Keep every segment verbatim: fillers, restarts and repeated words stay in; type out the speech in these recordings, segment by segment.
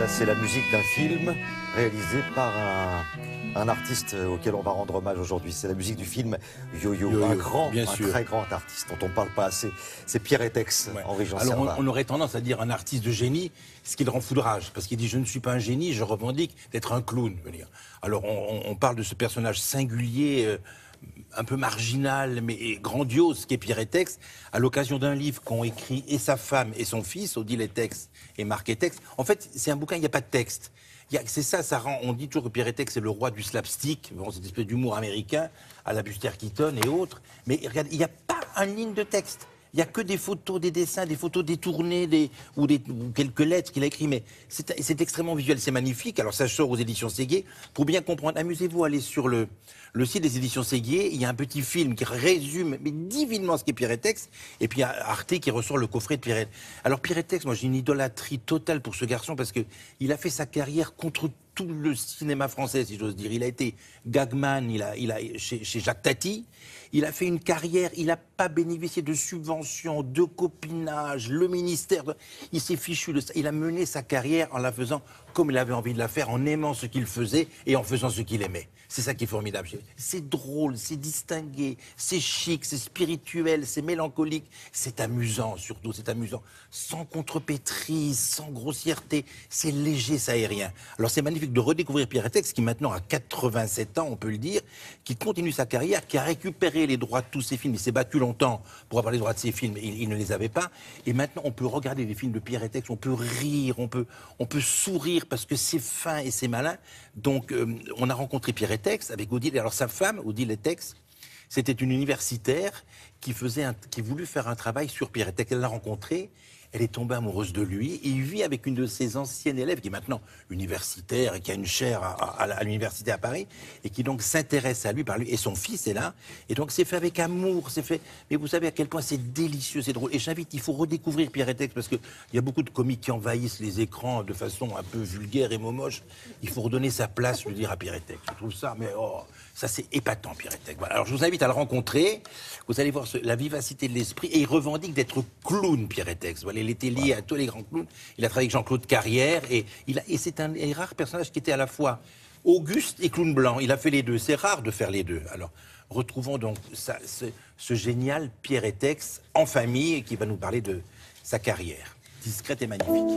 Ça, c'est la musique d'un film réalisé par un, un artiste auquel on va rendre hommage aujourd'hui. C'est la musique du film Yo-Yo, Yo-Yo, un grand, bien un sûr. très grand artiste dont on ne parle pas assez. C'est Pierre Étex, Ouais. Henri Jean Alors Servat. on, on aurait tendance à dire un artiste de génie, ce qui le rend foudrage, parce qu'il dit je ne suis pas un génie, je revendique d'être un clown. Je veux dire. Alors on, on parle de ce personnage singulier, euh, un peu marginal, mais grandiose, qui est Pierre Étex, à l'occasion d'un livre qu'ont écrit et sa femme et son fils, Odile Étex et Marc Étex. En fait, c'est un bouquin, il n'y a pas de texte. C'est ça, ça rend. On dit toujours que Pierre Étex est le roi du slapstick, bon, cette espèce d'humour américain, à la Buster Keaton et autres. Mais regarde, il n'y a pas une ligne de texte. Il n'y a que des photos, des dessins, des photos détournées, des, ou, des, ou quelques lettres qu'il a écrites. Mais c'est extrêmement visuel, c'est magnifique. Alors ça sort aux éditions Séguier. Pour bien comprendre, amusez-vous à aller sur le, le site des éditions Séguier. Il y a un petit film qui résume mais divinement ce qu'est Pierre Étex. Et puis il y a Arte qui ressort le coffret de Pierre Étex. Alors Pierre Étex, moi j'ai une idolâtrie totale pour ce garçon parce qu'il a fait sa carrière contre tout le cinéma français, si j'ose dire. Il a été gagman il a, il a, chez, chez Jacques Tati. Il a fait une carrière, il n'a pas bénéficié de subventions, de copinage, le ministère. De... Il s'est fichu de ça. Il a mené sa carrière en la faisant comme il avait envie de la faire, en aimant ce qu'il faisait et en faisant ce qu'il aimait. C'est ça qui est formidable. C'est drôle, c'est distingué, c'est chic, c'est spirituel, c'est mélancolique, c'est amusant surtout, c'est amusant. Sans contrepétrise, sans grossièreté, c'est léger, c'est aérien. Alors c'est magnifique de redécouvrir Pierre Étex, qui maintenant a quatre-vingt-sept ans, on peut le dire, qui continue sa carrière, qui a récupéré les droits de tous ses films. Il s'est battu longtemps pour avoir les droits de ses films, il, il ne les avait pas. Et maintenant, on peut regarder les films de Pierre Étex, on peut rire, on peut, on peut sourire parce que c'est fin et c'est malin. Donc, euh, on a rencontré Pierre Étex avec Odile. Alors, sa femme, Odile Étex, c'était une universitaire qui, faisait un, qui voulut faire un travail sur Pierre Étex. Elle l'a rencontré. Elle est tombée amoureuse de lui et il vit avec une de ses anciennes élèves qui est maintenant universitaire et qui a une chaire à, à, à l'université à Paris et qui donc s'intéresse à lui par lui. Et son fils est là. Et donc c'est fait avec amour, c'est fait. Mais vous savez à quel point c'est délicieux, c'est drôle. Et j'invite, il faut redécouvrir Pierre Étex parce qu'il y a beaucoup de comiques qui envahissent les écrans de façon un peu vulgaire et momoche. Il faut redonner sa place, je veux dire, à Pierre Étex. Je trouve ça, mais oh, ça c'est épatant, Pierre Étex. Voilà. Alors je vous invite à le rencontrer. Vous allez voir ce, la vivacité de l'esprit et il revendique d'être clown, Pierre Étex. Voilà. Il était lié à tous les grands clowns. Il a travaillé avec Jean-Claude Carrière et, il a, et c'est un, un rare personnage qui était à la fois Auguste et clown blanc. Il a fait les deux. C'est rare de faire les deux. Alors, retrouvons donc ça, ce, ce génial Pierre Étex en famille et qui va nous parler de sa carrière discrète et magnifique.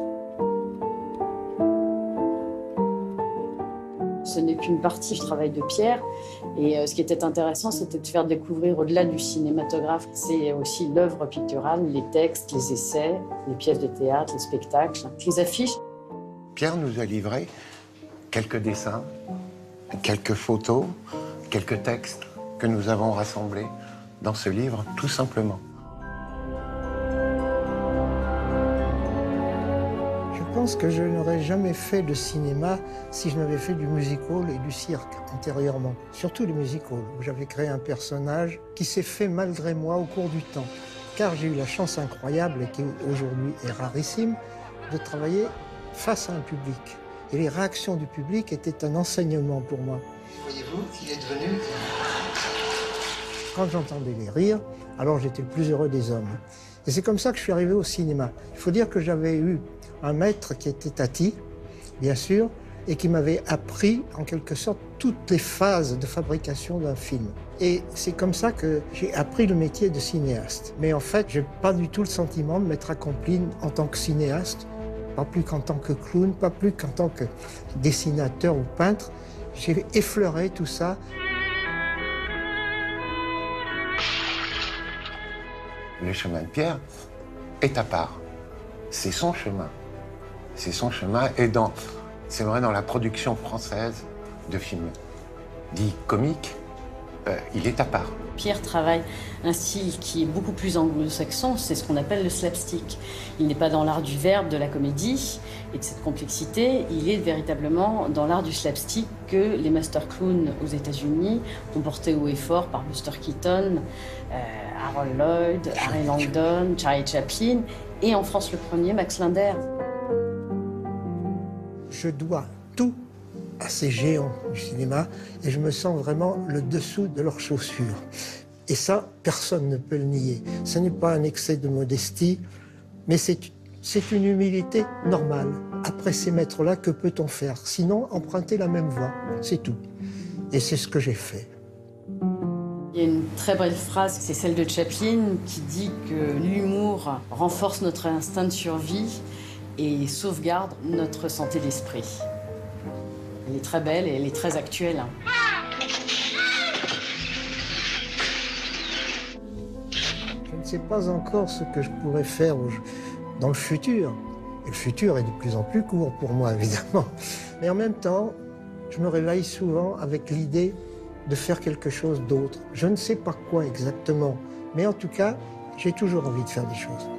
Ce n'est qu'une partie du travail de Pierre. Et euh, ce qui était intéressant, c'était de faire découvrir au-delà du cinématographe. C'est aussi l'œuvre picturale, les textes, les essais, les pièces de théâtre, les spectacles, les affiches. Pierre nous a livré quelques dessins, quelques photos, quelques textes que nous avons rassemblés dans ce livre, tout simplement. Je pense que je n'aurais jamais fait de cinéma si je n'avais fait du music-hall et du cirque antérieurement. Surtout le music-hall, où j'avais créé un personnage qui s'est fait malgré moi au cours du temps. Car j'ai eu la chance incroyable, et qui aujourd'hui est rarissime, de travailler face à un public. Et les réactions du public étaient un enseignement pour moi. Voyez-vous, il est devenu... Quand j'entendais les rires, alors j'étais le plus heureux des hommes. Et c'est comme ça que je suis arrivé au cinéma. Il faut dire que j'avais eu un maître qui était Tati, bien sûr, et qui m'avait appris en quelque sorte toutes les phases de fabrication d'un film. Et c'est comme ça que j'ai appris le métier de cinéaste. Mais en fait, je n'ai pas du tout le sentiment de m'être accompli en tant que cinéaste, pas plus qu'en tant que clown, pas plus qu'en tant que dessinateur ou peintre. J'ai effleuré tout ça. Le chemin de Pierre est à part. C'est son chemin. C'est son chemin. Et dans, c'est vrai, dans la production française de films dits comiques, euh, il est à part. Pierre travaille un style qui est beaucoup plus anglo-saxon, c'est ce qu'on appelle le slapstick. Il n'est pas dans l'art du verbe, de la comédie et de cette complexité, il est véritablement dans l'art du slapstick que les master clowns aux États-Unis ont porté haut et fort par Buster Keaton, euh, Harold Lloyd, Harry Langdon, Charlie Chaplin et en France le premier, Max Linder. Je dois tout à ces géants du cinéma et je me sens vraiment le dessous de leurs chaussures. Et ça, personne ne peut le nier. Ce n'est pas un excès de modestie, mais c'est C'est une humilité normale. Après ces maîtres-là, que peut-on faire? Sinon, emprunter la même voie, c'est tout. Et c'est ce que j'ai fait. Il y a une très belle phrase, c'est celle de Chaplin, qui dit que l'humour renforce notre instinct de survie et sauvegarde notre santé d'esprit. Elle est très belle et elle est très actuelle. Je ne sais pas encore ce que je pourrais faire dans le futur. Et le futur est de plus en plus court pour moi, évidemment. Mais en même temps, je me réveille souvent avec l'idée de faire quelque chose d'autre. Je ne sais pas quoi exactement, mais en tout cas, j'ai toujours envie de faire des choses.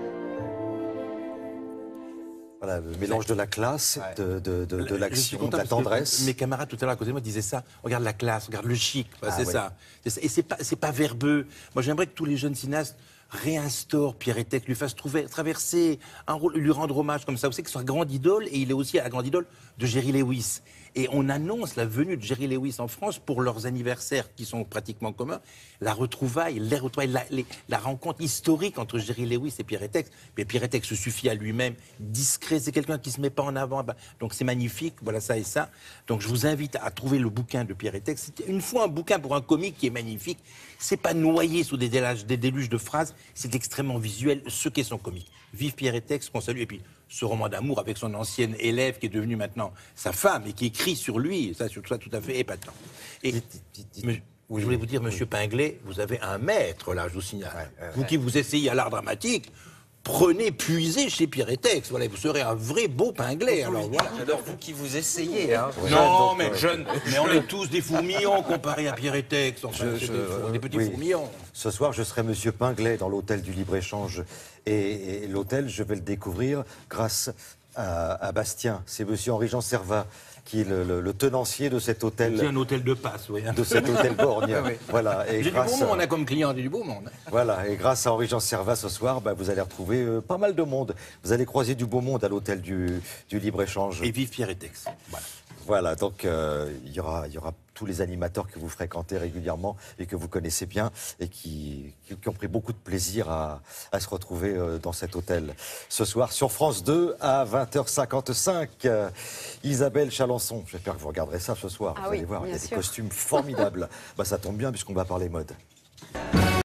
Voilà, le mélange de la classe, de, de, de, de l'action, de la tendresse. Mes camarades tout à l'heure à côté de moi disaient ça. Regarde la classe, regarde le chic. Bah, ah, c'est ouais. ça. Et c'est pas, c'est pas verbeux. Moi, j'aimerais que tous les jeunes cinéastes réinstaurent Pierre-Étienne, lui fassent trouver, traverser un rôle, lui rendre hommage comme ça. Vous savez que c'est sa grande idole, et il est aussi la grande idole de Jerry Lewis. Et on annonce la venue de Jerry Lewis en France pour leurs anniversaires qui sont pratiquement communs. La retrouvaille, les retrouvailles, la, les, la rencontre historique entre Jerry Lewis et Pierre-Étienne. Mais Pierre-Étienne se suffit à lui-même, discret, c'est quelqu'un qui ne se met pas en avant. Donc c'est magnifique, voilà ça et ça. Donc je vous invite à trouver le bouquin de Pierre-Étienne. C'est une fois un bouquin pour un comique qui est magnifique. C'est pas noyé sous des déluges, des déluges de phrases, c'est extrêmement visuel, ce qu'est son comique. Vive Pierre-Étienne, qu'on salue. Et puis ce roman d'amour avec son ancienne élève qui est devenue maintenant sa femme et qui écrit sur lui, ça, sur ça tout à fait épatant. Et dites, dites, dites, mais, oui, je voulais vous dire, Monsieur oui. Pinglet, vous avez un maître là, je vous signale. Ouais, ouais, vous ouais. qui vous essayez à l'art dramatique, prenez, puisez chez Pierre-Étienne. Voilà, vous serez un vrai beau Pinglet. Alors voilà. J'adore vous qui vous essayez. Hein. Ouais. Non, mais jeune, mais on est tous des fourmillons comparés à Pierre-Étienne. Enfin, je, je, des, des petits oui. fourmillons. Ce soir, je serai Monsieur Pinglet dans l'hôtel du Libre-Échange. Et, et l'hôtel, je vais le découvrir grâce à, à Bastien. C'est Monsieur Henri-Jean Servat qui est le, le, le tenancier de cet hôtel. C'est un hôtel de passe, oui. De cet hôtel borgne. oui. Voilà. Et j'ai grâce, du beau monde, on a comme client du beau monde. Voilà. Et grâce à Henri-Jean Servat, ce soir, bah, vous allez retrouver euh, pas mal de monde. Vous allez croiser du beau monde à l'hôtel du, du Libre-Échange. Et vive Pierre-Étienne. Voilà. Voilà, donc euh, il y aura, il y aura tous les animateurs que vous fréquentez régulièrement et que vous connaissez bien et qui, qui ont pris beaucoup de plaisir à, à se retrouver euh, dans cet hôtel. Ce soir sur France deux à vingt heures cinquante-cinq, euh, Isabelle Chalençon. J'espère que vous regarderez ça ce soir. Ah vous oui, allez voir, il y a sûr. des costumes formidables. Bah, ça tombe bien puisqu'on va parler mode.